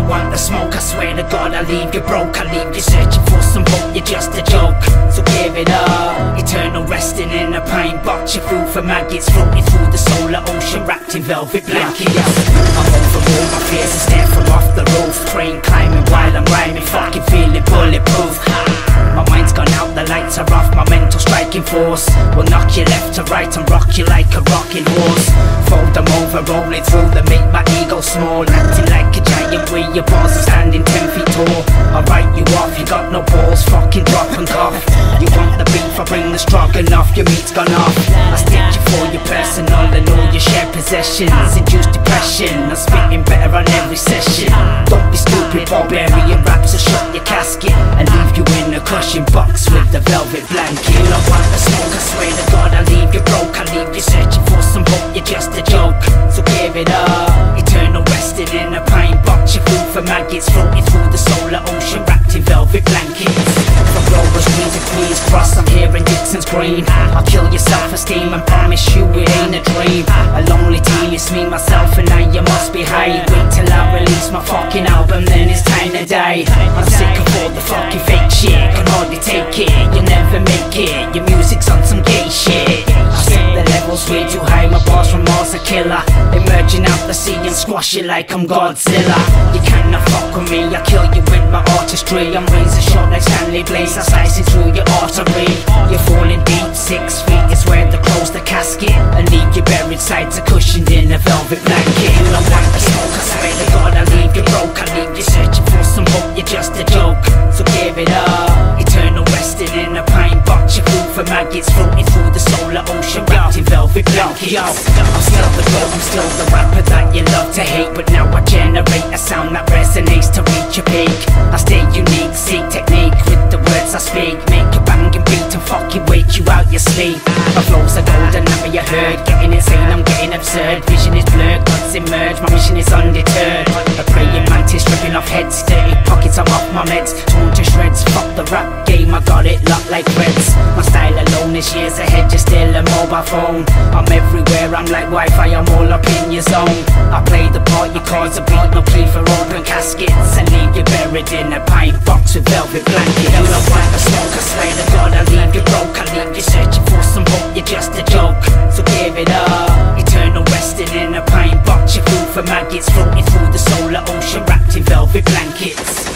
don't want the smoke, I swear to God I'll leave you broke. I'll leave you searching for some hope, you're just a joke. So give it up, eternal resting in a pine box. Your food for maggots floating through the solar ocean, wrapped in velvet blankets. I'm over all my fears and stare from off the roof. Crane climbing while I'm rhyming, fucking feeling bulletproof. My mind's gone out, the lights are off, my mental striking force will knock you left to right and rock you like a rocking horse. Fold them over, rolling through them, make my ego small. Acting like a giant with your balls standing 10 feet tall. I'll write you off, you got no balls, fucking drop and cough. You want the beef, I bring the struggle off, your meat's gone off. I stick you for your personal and all your shared possessions. Induce depression, I'm spitting better on every session. Don't be stupid, barbarian raps will shut your casket and leave you in a cushion box with the velvet blanket. You don't want the smoke, I swear to God I'll leave you broke. I'll leave you searching for some hope, you're just a joke. So give it up, eternal resting in a pine box. Your food for maggots floating through the solar ocean, wrapped in velvet blankets. From Rover's Queens and Queens Cross, I'm here in Dixon's Green. I'll kill your self-esteem and promise you it ain't a dream. A lonely team, it's me, myself and I, you must be high. Wait till I release my fucking album, then it's time to die. I'm sick of all the fucking fake shit, can hardly take it, you'll never make it. Your music's on some gay shit. I set the levels way too high, my bars from Mars are killer. Emerging out the sea and squash it like I'm Godzilla. You cannot fuck with me, I kill you with my artistry. I'm razor sharp like Stanley Blaze, I slice it through your artery. You're falling deep, 6 feet is where they close the casket and leave you buried sides are cushioned in a velvet blanket. You don't want the smoke, I swear to God I'll leave you broke. I'll leave you searching for some hope, you're just a joke. So give it up, eternal resting in a pine box. Your food for maggots floating through the solar ocean, wrapped in velvet blankets. I'm still the girl, I'm still the rapper that you love to hate, but now I generate a sound that resonates to reach your peak. I stay unique, seek technique with the words I speak. Make a banging beat and fucking wake you out your sleep. My flows are golden, never you heard. Getting insane, I'm getting absurd. Vision is blurred, gods emerge, my mission is undeterred. A praying mantis stripping off heads, dirty pockets, I'm off my meds. Torn to shreds, fuck the rap game, I got it locked like reds. My style alone is years ahead, you're still a mobile phone. I'm everywhere, I'm like Wi-Fi, I'm all up in your zone. I play the part, you cause a beat, no plea for open caskets, and leave you buried in a pine box with velvet blankets. You don't want the smoke, I swear to God I'll leave you broke. I'll leave you searching for some hope, you're just a joke. So give it up, eternal resting in a pine box. Your food for maggots floating through the solar ocean, wrapped in velvet blankets.